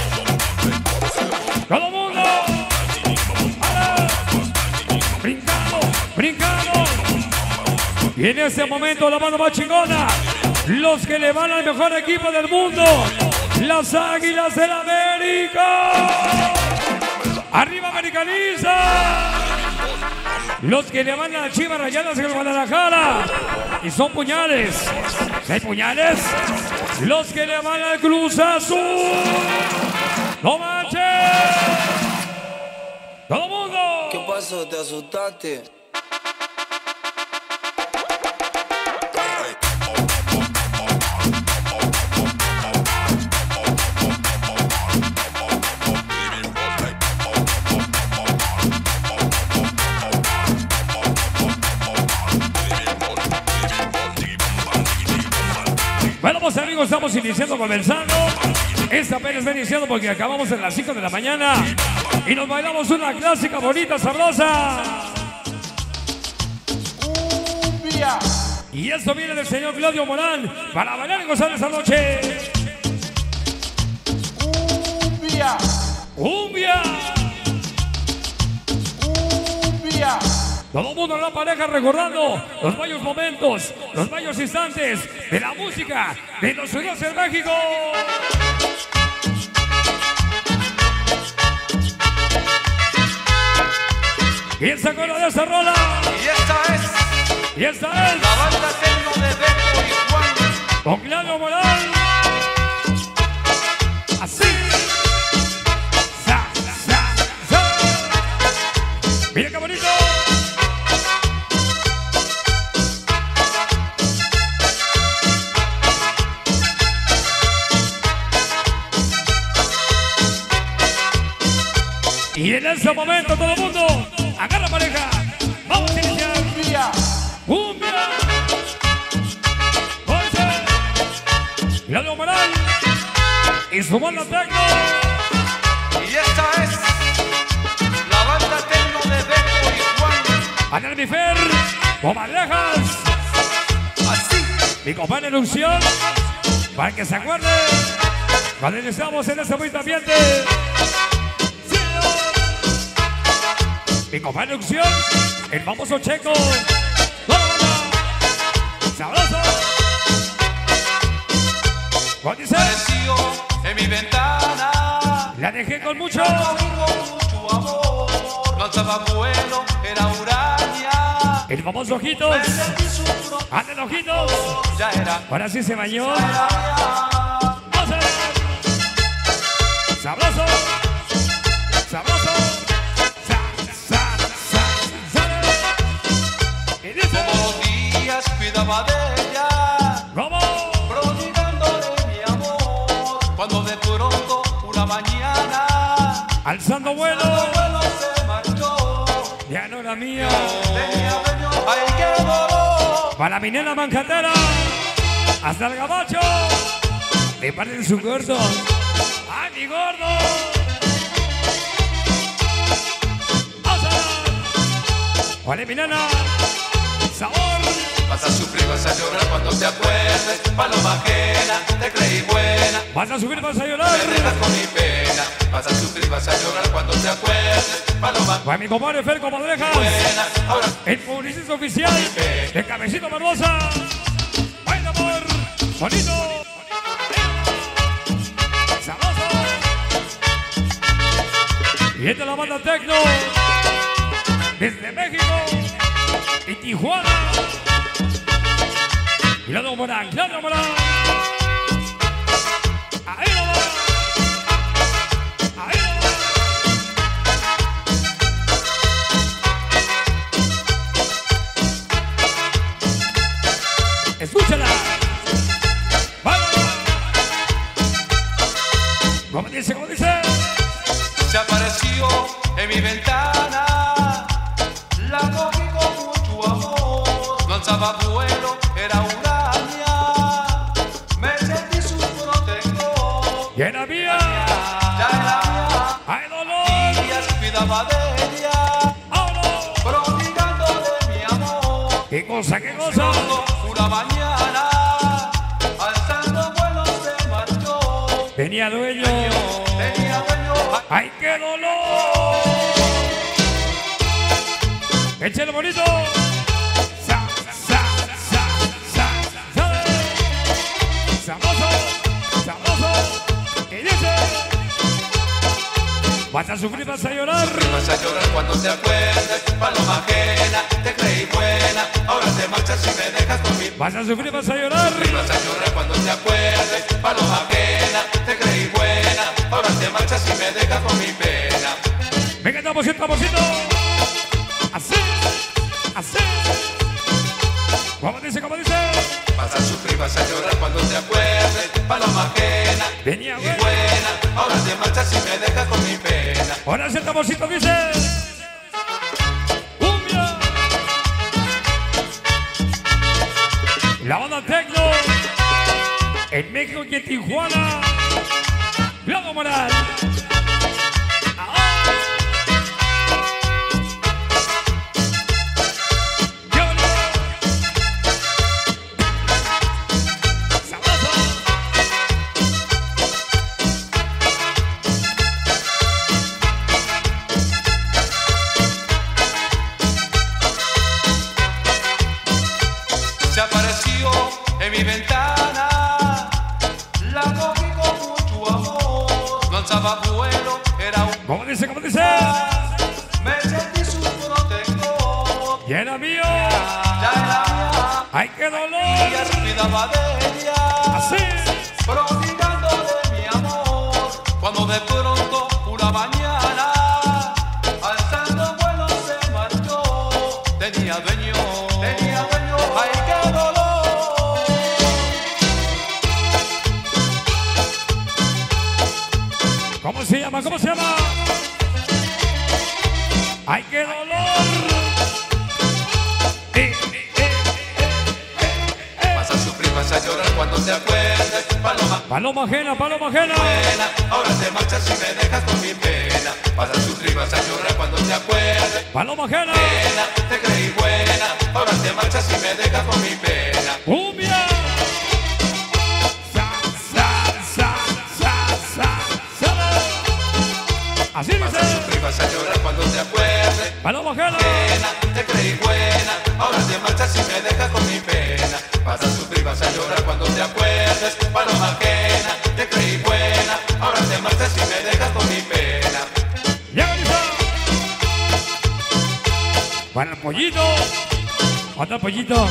Speaker 1: Todo el mundo. ¡Vale! Brincando, brincando. Y en este momento la mano más chingona. Los que le van al mejor equipo del mundo. Las Águilas del América. Arriba Americaniza. Los que le van a las Chivas Rayadas en Guadalajara. Y son puñales. ¿Hay puñales? Los que le van al Cruz Azul. ¡No manches! ¡Todo el mundo!
Speaker 4: ¿Qué pasó? ¿Te asustaste?
Speaker 1: Vamos amigos, estamos iniciando, comenzando. Esta apenas está iniciando porque acabamos en las 5 de la mañana. Y nos bailamos una clásica, bonita, sabrosa.
Speaker 5: Cumbia.
Speaker 1: Y esto viene del señor Claudio Morán para bailar y gozar esta noche.
Speaker 5: Cumbia.
Speaker 1: ¡Cumbia!
Speaker 5: Cumbia.
Speaker 1: Todo el mundo en la pareja recordando los bellos momentos, los bellos instantes de la música de los Unidos en México. ¿Quién se acuerda de esa rola?
Speaker 5: Y esta es
Speaker 1: La
Speaker 5: banda Tecno de Beto y Juan.
Speaker 1: con Claudio Morán. Así. Sa, sa, sa. Mira qué bonito. Y en ese momento todo el mundo agarra pareja. Vamos a iniciar.
Speaker 5: Cumbia.
Speaker 1: ¡Cumbia! ¡Oye! Claudio Morán y su banda Tecno.
Speaker 5: Y esta es la banda Tecno de Beto y Juan.
Speaker 1: Ana Mifer, Comadrejas,
Speaker 5: Así.
Speaker 1: mi compadre Erupción, para que se acuerde cuando iniciamos en ese bonito ambiente. Sí, mi compadre Erupción, el famoso Checo. ¡Sabroso! ¿Cuál dice?
Speaker 5: Apareció en mi ventana.
Speaker 1: La dejé con mucho.
Speaker 5: Mucho amor. No estaba bueno, era huraña.
Speaker 1: El famoso Ojitos.
Speaker 5: Me sentí su protector.
Speaker 1: ¡Anden Ojitos!
Speaker 5: Ya era.
Speaker 1: Ahora sí se bañó.
Speaker 5: Araña.
Speaker 1: ¡Vamos a ver! ¡Sabroso! ¡Sabroso! ¡Sa, sa, sa, sa! Y dice...
Speaker 5: Todos los días cuidaba de ella,
Speaker 1: ¿Cómo?
Speaker 5: prodigándole mi amor. Cuando de pronto una mañana
Speaker 1: Alzando vuelo.
Speaker 5: el vuelo se marchó.
Speaker 1: Ya no era mía.
Speaker 5: Tenía dueño, ay qué dolor.
Speaker 1: Para mi nena manjatera. Hasta el gabacho. Le parten su gordo. ¡Ay, mi gordo! ¡Vamos a ver! ¡Vale, mi nena! ¡Sabor!
Speaker 5: Vas a sufrir, vas a llorar cuando te acuerdes. Paloma ajena, te creí buena.
Speaker 1: Vas a subir, vas a llorar.
Speaker 5: Me dejas con mi pena. Vas a sufrir, vas a llorar cuando te acuerdes. Paloma
Speaker 1: Para mi compadre Fer Comadrejas.
Speaker 5: buena. Ahora
Speaker 1: El publicista oficial de Cabecito Barbosa. ¡Baila, amor! ¡Bonito! ¡Sabroso! Y esta es la banda Tecno desde México y Tijuana. Claudio Morán, Claudio Morán. Ahí no va. Ahí no va. Escúchala. ¡Vamos! ¿Cómo dice? ¿Cómo dice?
Speaker 5: se apareció en mi ventana. La cogí con mucho amor. No alzaba vuelo, era huraña. Me sentí su protector.
Speaker 1: ¡Y era mía!
Speaker 5: Ya era mía.
Speaker 1: ¡Ay, dolor!
Speaker 5: Días cuidaba de ella,
Speaker 1: ¡Vámonos!
Speaker 5: prodigándole mi amor.
Speaker 1: ¡Qué cosa, qué cosa!
Speaker 5: Una mañana, alzando vuelo se marchó.
Speaker 1: Tenía dueño.
Speaker 5: Tenía dueño.
Speaker 1: ¡Ay, qué dolor! ¡Échale bonito! ¡Sa, sa, sa, sa, sa! ¡Sabroso! ¡Sabroso! Y dice... Vas a sufrir, vas a llorar.
Speaker 5: Vas a llorar cuando te acuerdes, paloma ajena, te creí buena, ahora te marchas y me dejas con mi...
Speaker 1: Vas a sufrir, vas a llorar.
Speaker 5: Vas a llorar cuando te acuerdes, paloma ajena, te creí buena, ahora te marchas y me dejas con mi pena.
Speaker 1: Venga, taposito, taposito. Así, así. ¿Cómo dice, cómo dice?
Speaker 5: Vas a sufrir, vas a llorar cuando te acuerdes, paloma ajena,
Speaker 1: Venía
Speaker 5: y
Speaker 1: bueno.
Speaker 5: buena, ahora te marchas y me dejas con mi pena.
Speaker 1: Ahora sí el taposito dice... ¡Cumbia! La banda Tecno En México y en Tijuana. Lago Moral.
Speaker 5: Se apareció en mi ventana, la cogí con mucho amor, no alzaba vuelo, era un...
Speaker 1: ¿Cómo dice? ¿Cómo dice?
Speaker 5: Me sentí su protector,
Speaker 1: Y era mío.
Speaker 5: ya era mía,
Speaker 1: ¡Ay, qué
Speaker 5: y
Speaker 1: dolor!
Speaker 5: ya se cuidaba de ella,
Speaker 1: Así.
Speaker 5: prodigando de mi amor, cuando de pronto una mañana, alzando vuelo se marchó, tenía dueño, ay qué dolor.
Speaker 1: ¿Cómo se llama? ¿Cómo se llama? ¡Ay, qué dolor!
Speaker 5: Vas a sufrir, vas a llorar cuando te acuerdes, paloma
Speaker 1: Paloma ajena, paloma ajena.
Speaker 5: buena, ahora te marchas y me dejas con mi pena. Vas a sufrir, vas a llorar cuando te acuerdes,
Speaker 1: Paloma ajena.
Speaker 5: pena, te creí buena, ahora te marchas y me dejas con mi pena.
Speaker 1: ¡Cumbia! Sa, sa, sa, sa, sa, sa. Así
Speaker 5: Vas a
Speaker 1: dice.
Speaker 5: sufrir, vas a llorar cuando te acuerdes,
Speaker 1: Paloma ajena.
Speaker 5: pena, te creí buena, ahora te marchas y me dejas con mi pena. Vas a sufrir, vas a llorar cuando te acuerdes, paloma ajena, te creí buena, ahora te marchas y me dejas con mi pena.
Speaker 1: Ya dice. Para el pollito. Otro pollito.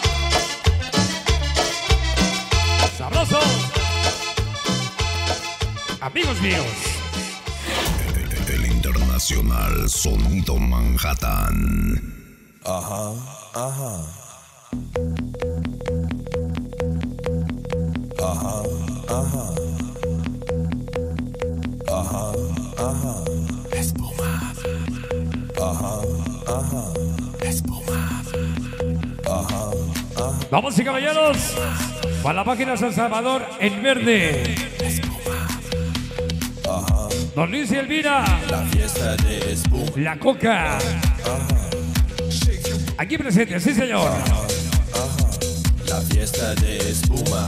Speaker 1: Sabroso. Amigos míos.
Speaker 2: El internacional Sonido Manhattan.
Speaker 1: Vamos y caballeros. Para la página San Salvador en verde. Don Luis y Elvira. La Coca. Aquí presente, sí señor.
Speaker 9: La fiesta de espuma.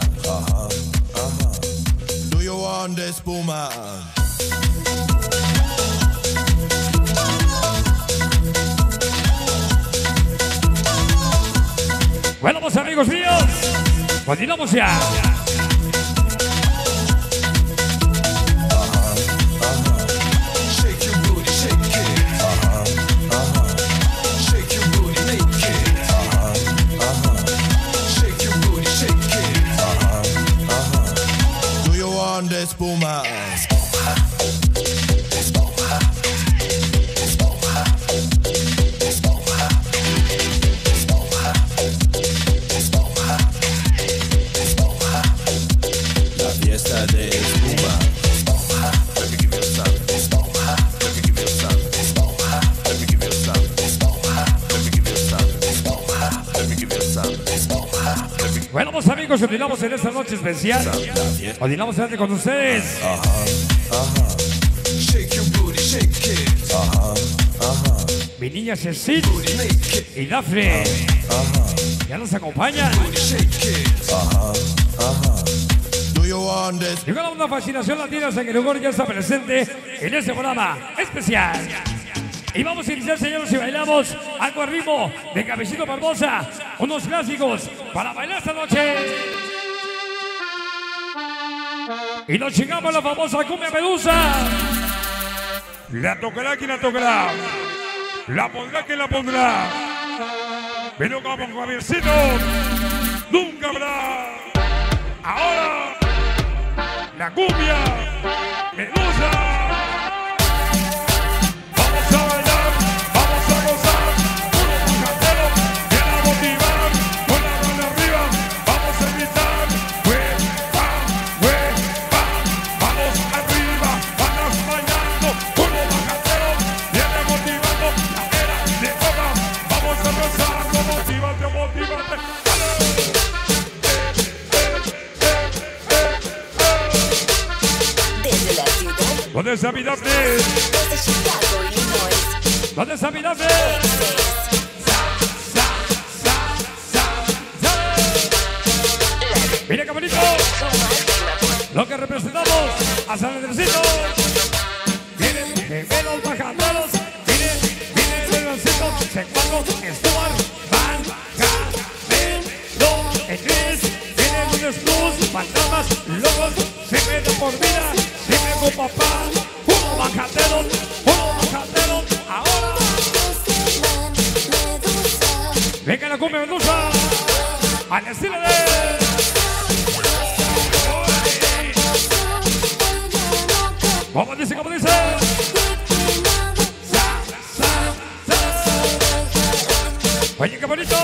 Speaker 9: Do you want the espuma?
Speaker 1: Bueno, pues amigos míos, continuamos ya.
Speaker 9: Shake your booty, shake it. Shake your booty, make it. Shake your booty, shake it. Do you want the espuma? La fiesta de espuma. Let me give you some. Let me give you some. Let me give you some. Let me give you some. Let me give you some.
Speaker 1: Bueno, pues amigos, continuamos en esta noche especial. Continuamos adelante con ustedes.
Speaker 9: Shake your booty, shake it.
Speaker 1: Mi niña Cecil y Dafne. Ya nos acompañan.
Speaker 9: Shake it. Do you want this?
Speaker 1: Llegó la onda Fascinación Latina San Gregorio, ya está presente en este programa especial. Y vamos a iniciar, señores, y bailamos algo al ritmo de Cabecito Barbosa. Unos clásicos para bailar esta noche. Y nos chingamos la famosa cumbia Medusa.
Speaker 7: La tocará quien la tocará. La pondrá quien la pondrá. Pero como Javiercito nunca habrá. Ahora la cumbia Medusa. Vamos a bailar, vamos a gozar. Uno pujantero, viene a motivar. Con la mano arriba, vamos a gritar. Vamos arriba, vamos bailando. Uno pujantero, viene motivando. La era de boca, vamos a gozar. Motívate, motívate.
Speaker 1: ¿Dónde está mi Dafne?
Speaker 8: Desde Chicago, Illinois.
Speaker 1: ¿Dónde está mi Dafne? Mira qué bonito lo que representamos a San Andresito. Vienen gemelos bajaderos, vienen de los cinco, Secuando, Stuart, Van, Camelo, Egris, vienen lunes plus, fantasmas, locos, siempre de por vida, siempre con papá, uno bajadero, ahora. Venga la cumbia Medusa, al estilo de... ¿Cómo dice? ¿Cómo dice? Oye, qué bonito.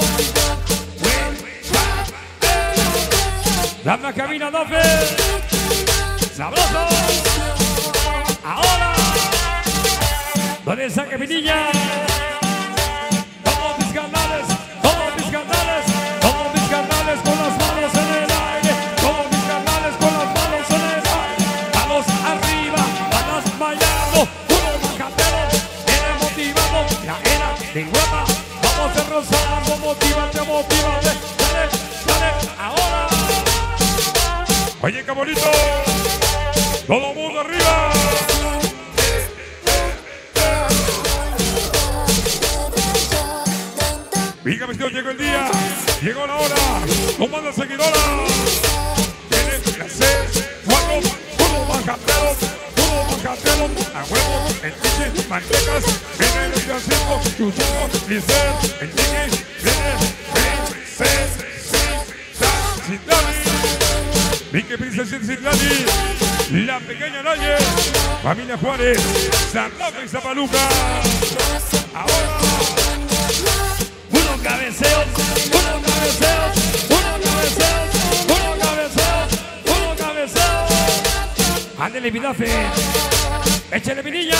Speaker 1: Dame la cabina, Dofe. Sabroso. Ahora. ¿Dónde está que mi niña? Todos mis canales, todos mis canales, todos mis canales con las manos en el aire. Todos mis canales con las manos en el aire. Manos arriba, manos bailando. Puro macatero, viene motivado. La era de hueva. Vamos derrozando, motívate, motívate. Dale, dale, ahora. Oye, qué bonito. Todo mundo arriba. Dígame si llegó el día, llegó la hora, ¿cómo anda seguidora? Tienen las 6, 4, puro bajatero, a huevo, el DJ, mantecas, viene el día 5, Chuchito, Lisset, el DJ, viene, Citlali, Vicky Princesa Citlali, la pequeña Naye, familia Juárez, Zapata y Zapaluca, ahora. Unos cabeceos, unos cabeceos, unos cabeceos, unos cabeceos, unos cabeceos. Ándele, mi Dafe. Échale, mi niña.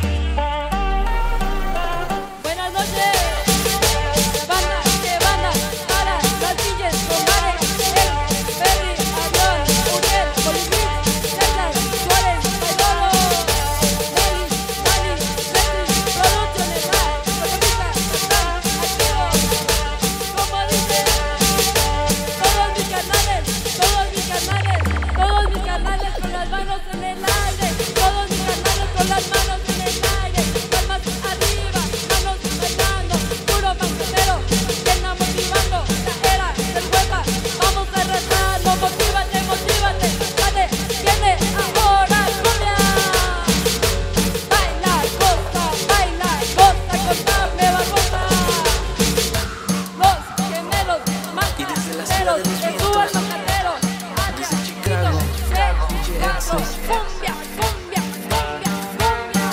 Speaker 6: Buenas noches. Banda, que banda, para las DJs, Comare, El, Ferry, Avión, Uriel, Colibrí, César, Suárez, Bailolo, Eli, Dani, Betty, Producciones, Economista, están activos. Como dice, todos mis carnales, todos mis carnales, todos mis carnales con las manos en el aire, todos mis carnales con las manos en el aire, palmas arriba, manos bailando, puro banquetero, llena motivando, la era del hueva, vamos a rezarlo, motívate, motívate, dale, viene ahora, cumbia. Baila, contame, Barbosa. Los gemelos más caseros, de su alma cartero, allá, Chicago, cumbia, cumbia, cumbia, cumbia.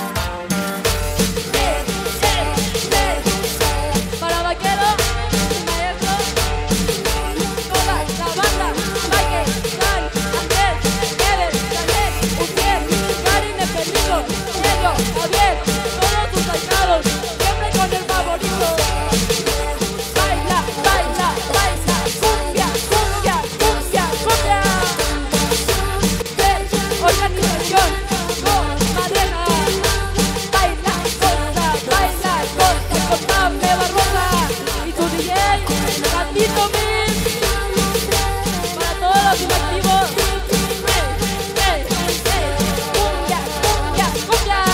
Speaker 6: Para vaquero, maestro, toda la banda, Mike, Dan, Andrés, Ever, Daniel, Uciel, Karin, Pedrito, Diego, Javier, todos sus alcados, siempre con el favorito. Baila, baila, baila, cumbia, cumbia, cumbia, cumbia. Organización, con Mariana. Baila, contame, Barbosa. Y tu DJ, Gatito Mil. Para todos los inactivos. Cumbia, cumbia, cumbia.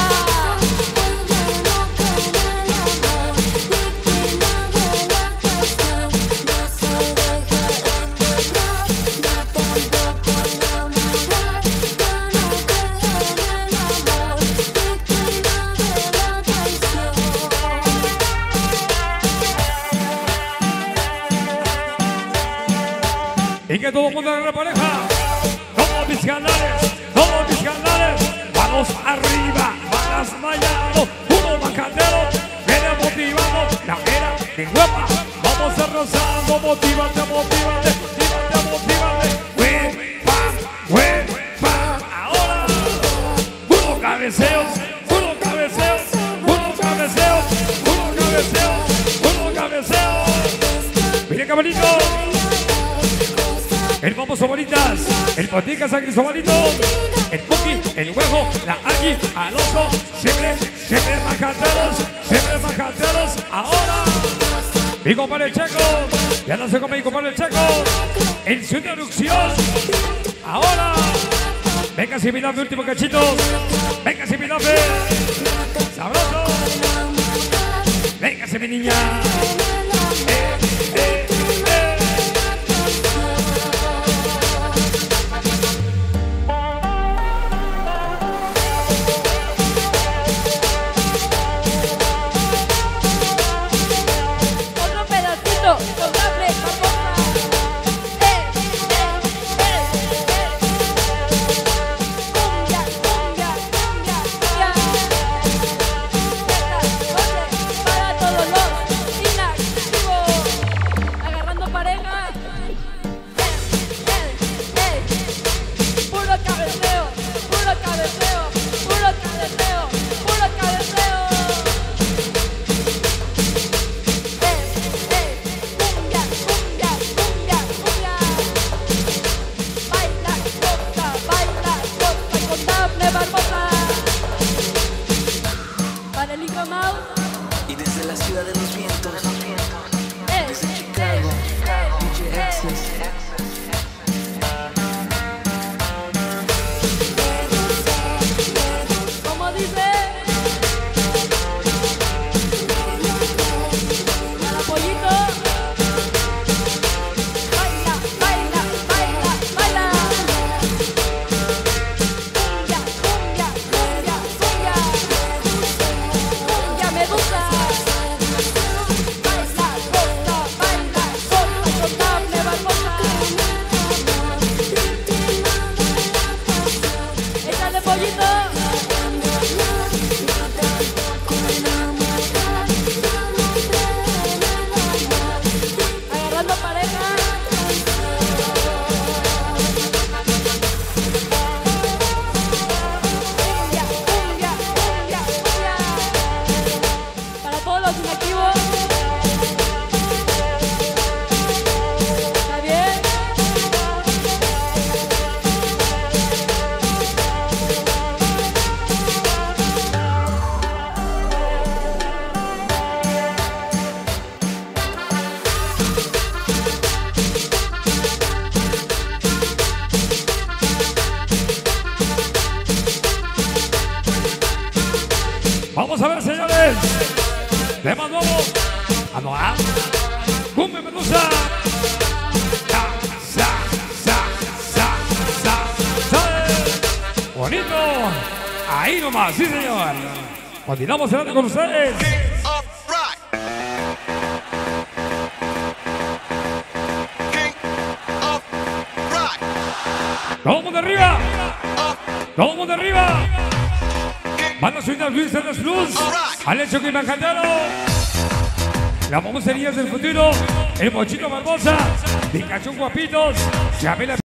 Speaker 1: Y que todo el mundo agarre pareja. Todos mis canales, vamos arriba, balas bailando, uno bajadero, viene motivado, la era de guapa, vamos derrozando, motívate, motívate, motívate, motívate, ahora, unos cabeceos, unos cabeceos, unos cabeceos, unos cabeceos, unos cabeceos, mire qué bonito. el famoso Bonitas, el Botica San Cristobalito, el Puki, el Huevo, la Agui, Alonso, siempre majateros, ahora. Mi compadre el Checo, ya no sé cómo mi compadre el Checo, en su introducción, ahora. Venga, si mi último cachito, venga, si mi sabroso, venga, si mi niña.
Speaker 6: Otro pedacito, con café, cumbia, cumbia, cumbia, cumbia. Para todos los inactivos, agarrando pareja. Puro cabeceo, puro cabeceo, puro cabeceo, puro cabeceo. Cumbia, cumbia, cumbia, cumbia. Baila costa con Dafne Barbosa. Para el hijo Mau.
Speaker 9: Y desde la ciudad de los vientos, desde Chicago, DJ Access.
Speaker 6: Como dice. Para Pollito. Baila, baila, baila, baila. Cumbia, cumbia, cumbia, cumbia. Cumbia Medusa. Baila costa con Dafne Barbosa. Échale Pollito. Agarrando pareja. Cumbia, cumbia, cumbia, cumbia. Para todos los inactivos. ¿Está bien?
Speaker 1: Vamos a ver, señores. Tema nuevo. Anual. Cumbia Medusa. Bonito. Ahí nomás, sí, señor. Continuamos adelante con ustedes. Todo el mundo arriba. Todo el mundo arriba. Van a subir a Luis Hernández Plus, al hecho que Manjatero, las mamoserías del futuro, el Mochito Barbosa, Pikachu Guapitos, Yamela.